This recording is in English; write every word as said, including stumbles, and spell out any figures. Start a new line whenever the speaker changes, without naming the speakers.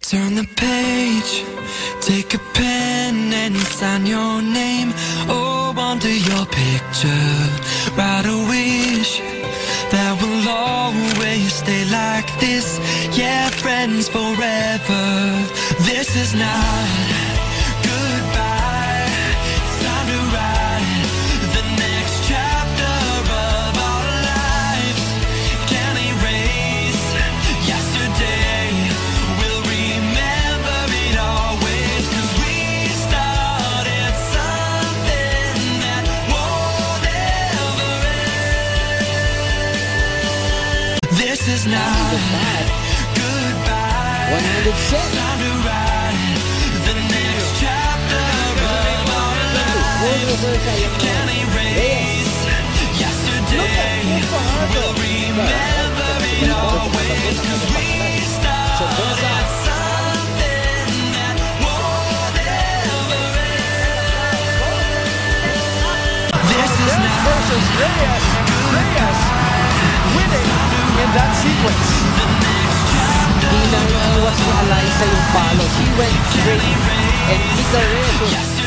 Turn the page, take a pen and sign your name. Oh, under your picture, write a wish that will always stay like this. Yeah, friends forever. This is not goodbye. It's time to write the next chapter of our lives. Can't erase yesterday. This is not goodbye.
one hundred cents.
Time to write the next chapter of our lives. Can't erase yesterday. We'll remember it always, 'cause we started something that won't ever end. This is not
versus Reyes. Reyes winning in that sequence.
Hindi na iwas ni Eliza yung follow. He went straight and Mika Reyes was